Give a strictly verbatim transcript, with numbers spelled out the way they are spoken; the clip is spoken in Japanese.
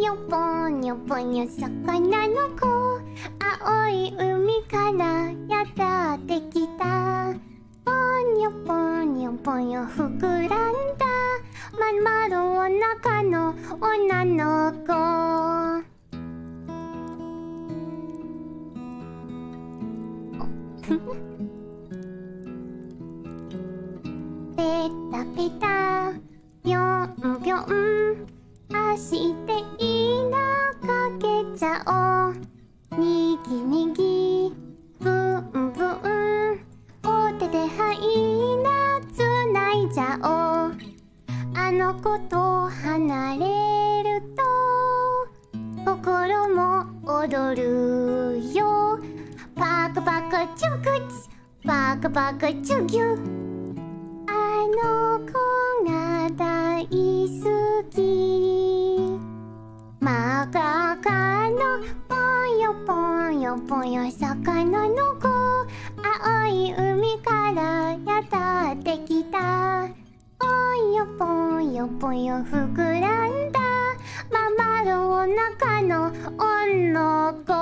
にょぽにょぽにょ魚の子、青い海からやってきた。ぽにょぽにょぽにょ膨らんだまん丸お腹の女の子。ペタペタぴょんぴょん走っていなかけちゃおう。にぎにぎぶんぶんお手ではいなつないじゃおう。あの子と離れると心も踊るよ。パクパクチュクチパクパクチュギュ。あの子が大好き。真っ赤のぽよぽよぽよ魚の子、青い海からやってきた。ぽよぽよぽよ膨らんだまん丸お腹の女の子。